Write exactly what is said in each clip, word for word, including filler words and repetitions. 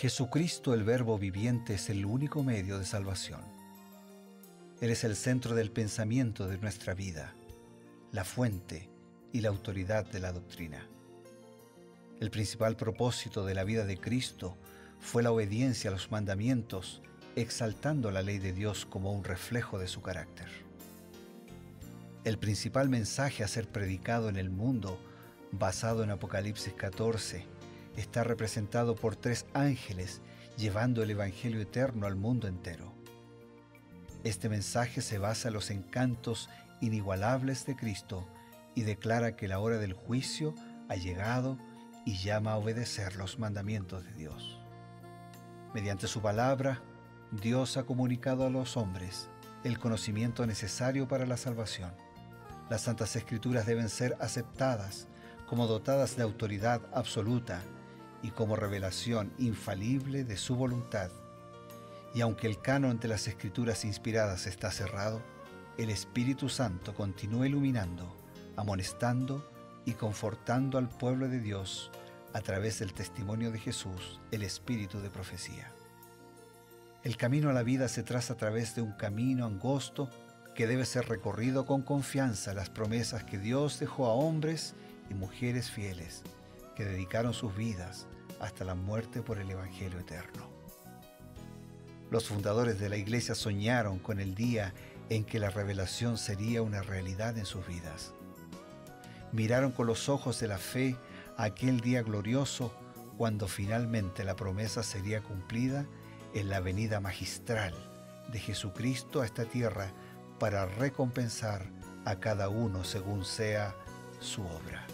Jesucristo, el Verbo viviente, es el único medio de salvación. Él es el centro del pensamiento de nuestra vida, la fuente y la autoridad de la doctrina. El principal propósito de la vida de Cristo fue la obediencia a los mandamientos, exaltando la ley de Dios como un reflejo de su carácter. El principal mensaje a ser predicado en el mundo, basado en Apocalipsis catorce, está representado por tres ángeles llevando el Evangelio eterno al mundo entero. Este mensaje se basa en los encantos inigualables de Cristo y declara que la hora del juicio ha llegado y llama a obedecer los mandamientos de Dios. Mediante su palabra, Dios ha comunicado a los hombres el conocimiento necesario para la salvación. Las Santas Escrituras deben ser aceptadas como dotadas de autoridad absoluta y como revelación infalible de su voluntad. Y aunque el canon de las Escrituras inspiradas está cerrado, el Espíritu Santo continúa iluminando, amonestando y confortando al pueblo de Dios a través del testimonio de Jesús, el Espíritu de profecía. El camino a la vida se traza a través de un camino angosto que debe ser recorrido con confianza a las promesas que Dios dejó a hombres y mujeres fieles que dedicaron sus vidas hasta la muerte por el Evangelio eterno. Los fundadores de la Iglesia soñaron con el día en que la revelación sería una realidad en sus vidas. Miraron con los ojos de la fe a aquel día glorioso cuando finalmente la promesa sería cumplida en la venida magistral de Jesucristo a esta tierra para recompensar a cada uno según sea su obra.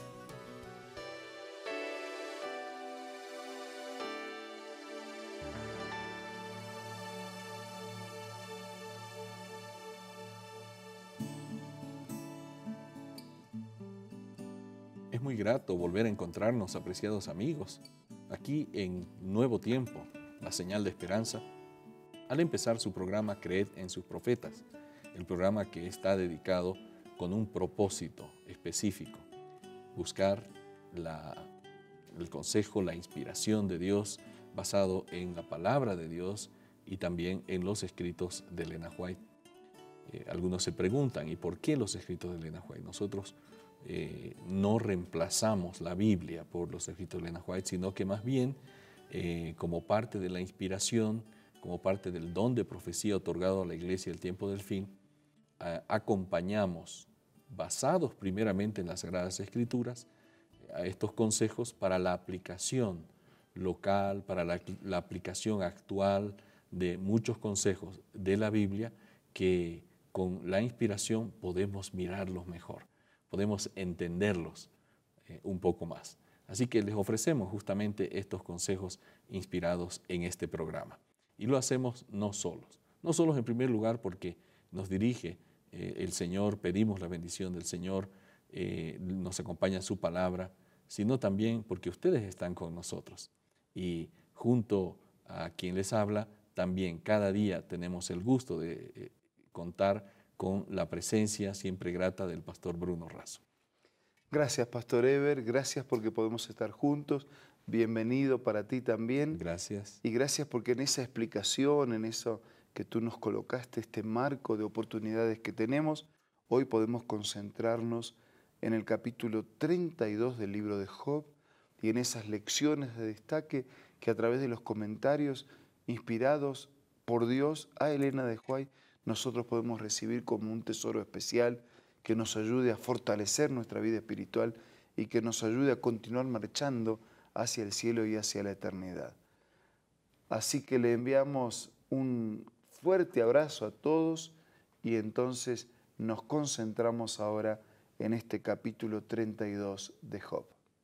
Es muy grato volver a encontrarnos, apreciados amigos, aquí en Nuevo Tiempo, la señal de esperanza, al empezar su programa Creed en sus profetas, el programa que está dedicado con un propósito específico, buscar la, el consejo, la inspiración de Dios basado en la palabra de Dios y también en los escritos de Elena White. Eh, algunos se preguntan, ¿y por qué los escritos de Elena White? Nosotros eh, no reemplazamos la Biblia por los escritos de Elena White, sino que más bien, eh, como parte de la inspiración, como parte del don de profecía otorgado a la Iglesia del tiempo del fin, eh, acompañamos, basados primeramente en las Sagradas Escrituras, a estos consejos para la aplicación local, para la, la aplicación actual de muchos consejos de la Biblia que con la inspiración podemos mirarlos mejor, podemos entenderlos eh, un poco más. Así que les ofrecemos justamente estos consejos inspirados en este programa. Y lo hacemos no solos, no solos en primer lugar porque nos dirige eh, el Señor, pedimos la bendición del Señor, eh, nos acompaña su palabra, sino también porque ustedes están con nosotros. Y junto a quien les habla, también cada día tenemos el gusto de eh, contar con la presencia siempre grata del pastor Bruno Razo. Gracias, Pastor Eber, gracias porque podemos estar juntos, bienvenido para ti también. Gracias. Y gracias porque en esa explicación, en eso que tú nos colocaste, este marco de oportunidades que tenemos, hoy podemos concentrarnos en el capítulo treinta y dos del libro de Job y en esas lecciones de destaque que a través de los comentarios inspirados por Dios a Elena de White nosotros podemos recibir como un tesoro especial que nos ayude a fortalecer nuestra vida espiritual y que nos ayude a continuar marchando hacia el cielo y hacia la eternidad. Así que le enviamos un fuerte abrazo a todos y entonces nos concentramos ahora en este capítulo treinta y dos de Job.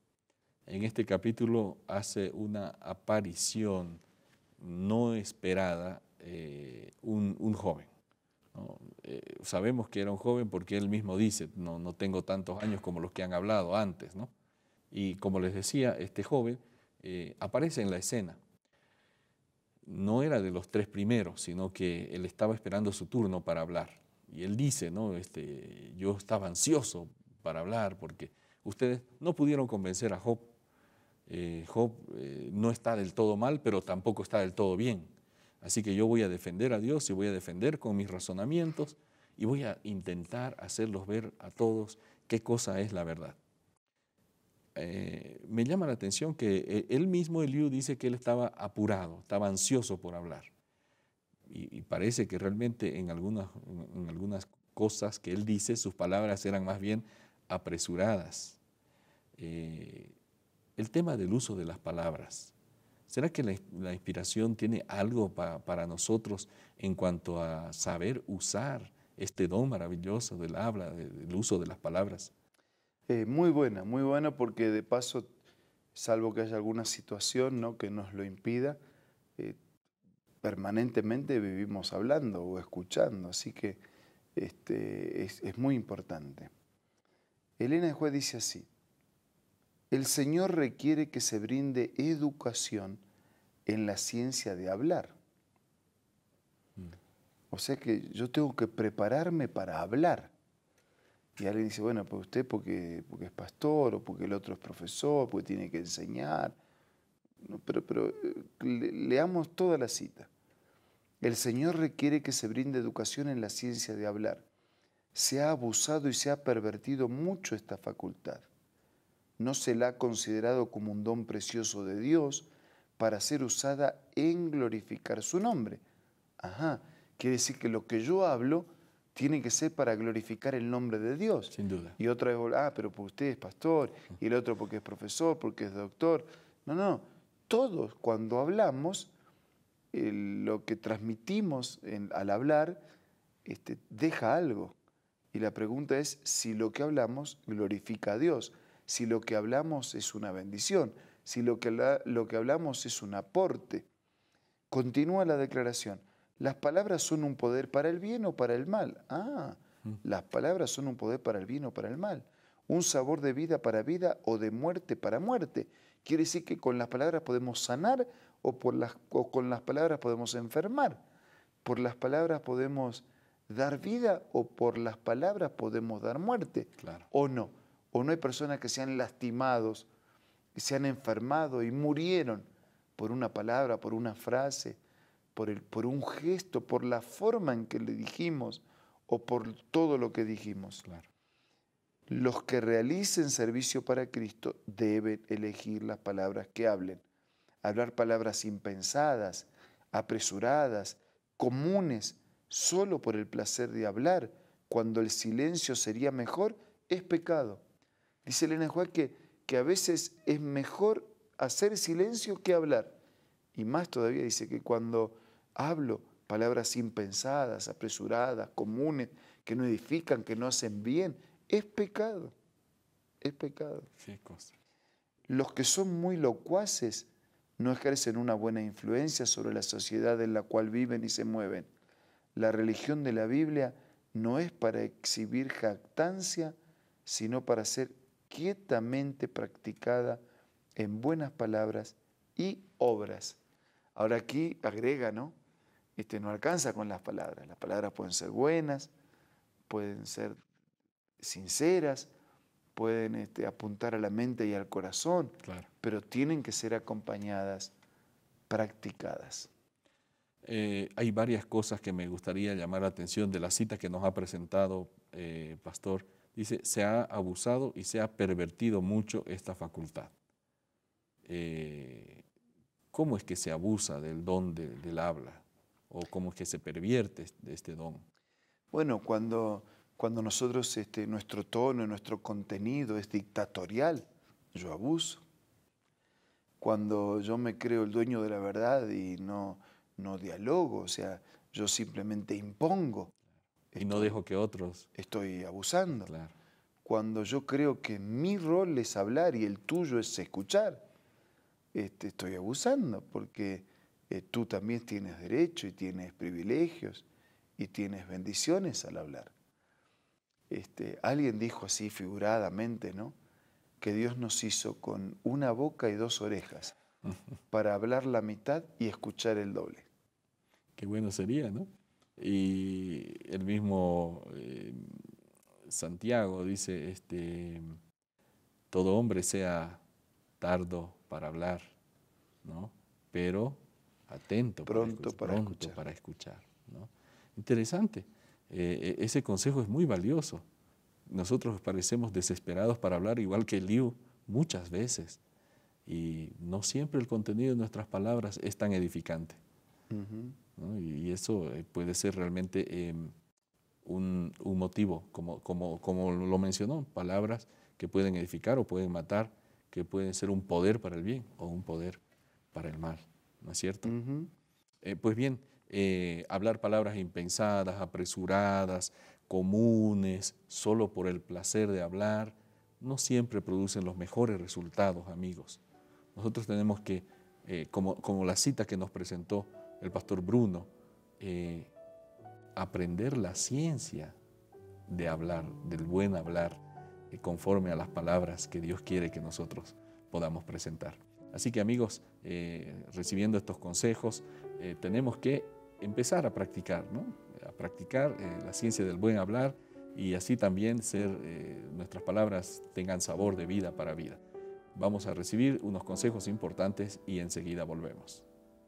En este capítulo hace una aparición no esperada eh, un, un joven. ¿no? Eh, sabemos que era un joven porque él mismo dice, no, no tengo tantos años como los que han hablado antes, ¿no? Y como les decía, este joven eh, aparece en la escena. No era de los tres primeros, sino que él estaba esperando su turno para hablar. Y él dice, ¿no? este, yo estaba ansioso para hablar porque ustedes no pudieron convencer a Job eh, Job eh, no está del todo mal, pero tampoco está del todo bien. Así que yo voy a defender a Dios y voy a defender con mis razonamientos y voy a intentar hacerlos ver a todos qué cosa es la verdad. Eh, me llama la atención que él mismo, Eliú, dice que él estaba apurado, estaba ansioso por hablar. Y, y parece que realmente en algunas, en algunas cosas que él dice, sus palabras eran más bien apresuradas. Eh, el tema del uso de las palabras. ¿Será que la, la inspiración tiene algo pa, para nosotros en cuanto a saber usar este don maravilloso del habla, de, del uso de las palabras? Eh, muy buena, muy buena, porque de paso, salvo que haya alguna situación, ¿no?, que nos lo impida, eh, permanentemente vivimos hablando o escuchando, así que este, es, es muy importante. Elena de White dice así: el Señor requiere que se brinde educación en la ciencia de hablar. Mm. O sea que yo tengo que prepararme para hablar. Y alguien dice, bueno, pues usted porque, porque es pastor, o porque el otro es profesor, porque tiene que enseñar. No, pero pero le, leamos toda la cita. El Señor requiere que se brinde educación en la ciencia de hablar. Se ha abusado y se ha pervertido mucho esta facultad. No se la ha considerado como un don precioso de Dios para ser usada en glorificar su nombre. Ajá, quiere decir que lo que yo hablo tiene que ser para glorificar el nombre de Dios. Sin duda. Y otra vez, ah, pero porque usted es pastor, y el otro porque es profesor, porque es doctor. No, no, todos cuando hablamos, eh, lo que transmitimos en, al hablar este, deja algo. Y la pregunta es si lo que hablamos glorifica a Dios, si lo que hablamos es una bendición, si lo que, la, lo que hablamos es un aporte. Continúa la declaración. ¿Las palabras son un poder para el bien o para el mal? Ah, las palabras son un poder para el bien o para el mal. Un sabor de vida para vida o de muerte para muerte. Quiere decir que con las palabras podemos sanar o, por las, o con las palabras podemos enfermar. Por las palabras podemos dar vida o por las palabras podemos dar muerte. Claro. O no. O no hay personas que se han lastimados, que se han enfermado y murieron por una palabra, por una frase, por, el, por un gesto, por la forma en que le dijimos o por todo lo que dijimos. Claro. Los que realicen servicio para Cristo deben elegir las palabras que hablen. Hablar palabras impensadas, apresuradas, comunes, solo por el placer de hablar, cuando el silencio sería mejor, es pecado. Dice Elena de White que, que a veces es mejor hacer silencio que hablar. Y más todavía dice que cuando hablo palabras impensadas, apresuradas, comunes, que no edifican, que no hacen bien, es pecado. Es pecado. Qué cosa. Los que son muy locuaces no ejercen una buena influencia sobre la sociedad en la cual viven y se mueven. La religión de la Biblia no es para exhibir jactancia, sino para ser quietamente practicada en buenas palabras y obras. Ahora aquí agrega, ¿no? Este, no alcanza con las palabras. Las palabras pueden ser buenas, pueden ser sinceras, pueden este, apuntar a la mente y al corazón, Claro. pero tienen que ser acompañadas, practicadas. Eh, hay varias cosas que me gustaría llamar la atención de la cita que nos ha presentado, eh, Pastor. Dice, se ha abusado y se ha pervertido mucho esta facultad. Eh, ¿Cómo es que se abusa del don de, del habla? ¿O cómo es que se pervierte de este don? Bueno, cuando, cuando nosotros, este, nuestro tono, nuestro contenido es dictatorial, yo abuso. Cuando yo me creo el dueño de la verdad y no, no dialogo, o sea, yo simplemente impongo. Y no dejo que otros... Estoy abusando. Claro. Cuando yo creo que mi rol es hablar y el tuyo es escuchar, este, estoy abusando, porque eh, tú también tienes derecho y tienes privilegios y tienes bendiciones al hablar. Este, alguien dijo así figuradamente, ¿no?, que Dios nos hizo con una boca y dos orejas para hablar la mitad y escuchar el doble. Qué bueno sería, ¿no? Y el mismo eh, Santiago dice, este, todo hombre sea tardo para hablar, ¿no? Pero atento, Pronto para, para pronto escuchar. para escuchar, ¿no? Interesante. Eh, ese consejo es muy valioso. Nosotros parecemos desesperados para hablar, igual que Eliú, muchas veces. Y no siempre el contenido de nuestras palabras es tan edificante. Ujú. ¿No? Y eso puede ser realmente eh, un, un motivo, como, como, como lo mencionó, palabras que pueden edificar o pueden matar, que pueden ser un poder para el bien o un poder para el mal, ¿no es cierto? Ujú. Eh, pues bien, eh, hablar palabras impensadas, apresuradas, comunes, solo por el placer de hablar, no siempre producen los mejores resultados, amigos. Nosotros tenemos que, eh, como, como la cita que nos presentó el pastor Bruno, eh, aprender la ciencia de hablar, del buen hablar, eh, conforme a las palabras que Dios quiere que nosotros podamos presentar. Así que amigos, eh, recibiendo estos consejos, eh, tenemos que empezar a practicar, ¿no? A practicar eh, la ciencia del buen hablar y así también ser, eh, nuestras palabras tengan sabor de vida para vida. Vamos a recibir unos consejos importantes y enseguida volvemos.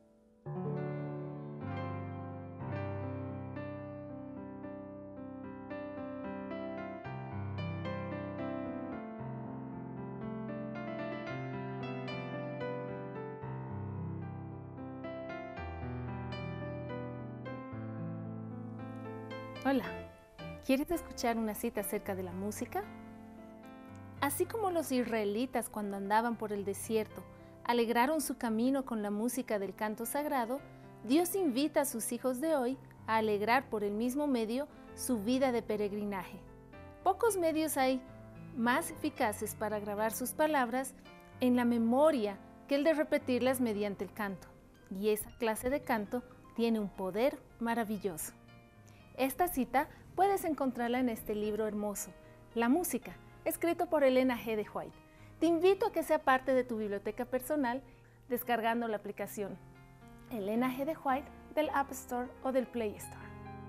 Hola, ¿quieres escuchar una cita acerca de la música? Así como los israelitas cuando andaban por el desierto alegraron su camino con la música del canto sagrado, Dios invita a sus hijos de hoy a alegrar por el mismo medio su vida de peregrinaje. Pocos medios hay más eficaces para grabar sus palabras en la memoria que el de repetirlas mediante el canto, y esa clase de canto tiene un poder maravilloso. Esta cita puedes encontrarla en este libro hermoso, La Música, escrito por Elena G. de White. Te invito a que sea parte de tu biblioteca personal descargando la aplicación Elena G. de White del App Store o del Play Store.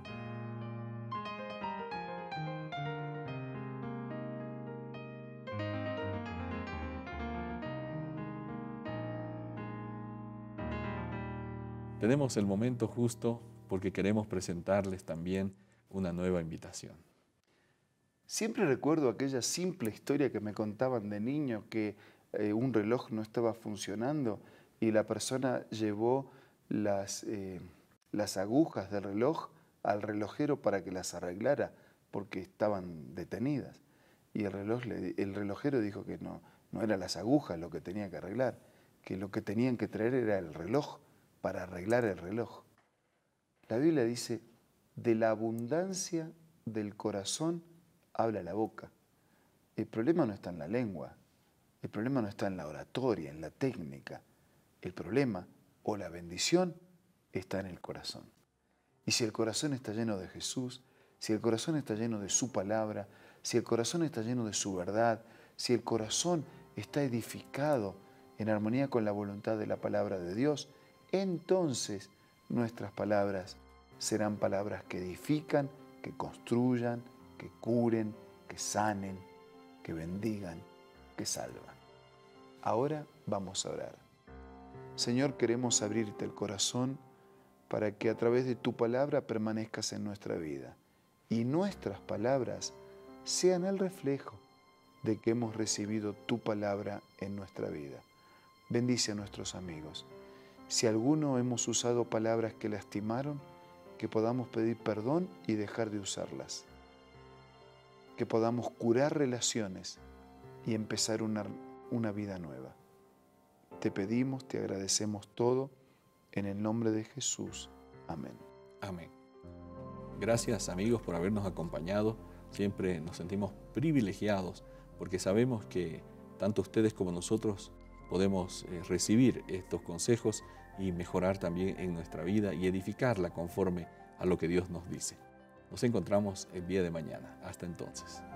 Tenemos el momento justo porque queremos presentarles también una nueva invitación. Siempre recuerdo aquella simple historia que me contaban de niño, que eh, un reloj no estaba funcionando y la persona llevó las, eh, las agujas del reloj al relojero para que las arreglara porque estaban detenidas. Y el, reloj le, el relojero dijo que no, no eran las agujas lo que tenía que arreglar, que lo que tenían que traer era el reloj para arreglar el reloj. La Biblia dice, de la abundancia del corazón habla la boca. El problema no está en la lengua, el problema no está en la oratoria, en la técnica. El problema o la bendición está en el corazón. Y si el corazón está lleno de Jesús, si el corazón está lleno de su palabra, si el corazón está lleno de su verdad, si el corazón está edificado en armonía con la voluntad de la palabra de Dios, entonces nuestras palabras serán palabras que edifican, que construyan, que curen, que sanen, que bendigan, que salvan. Ahora vamos a orar. Señor, queremos abrirte el corazón para que a través de tu palabra permanezcas en nuestra vida y nuestras palabras sean el reflejo de que hemos recibido tu palabra en nuestra vida. Bendice a nuestros amigos. Si alguno hemos usado palabras que lastimaron, que podamos pedir perdón y dejar de usarlas. Que podamos curar relaciones y empezar una, una vida nueva. Te pedimos, te agradecemos todo, en el nombre de Jesús. Amén. Amén. Gracias amigos por habernos acompañado. Siempre nos sentimos privilegiados porque sabemos que tanto ustedes como nosotros podemos eh, recibir estos consejos y mejorar también en nuestra vida y edificarla conforme a lo que Dios nos dice. Nos encontramos el día de mañana. Hasta entonces.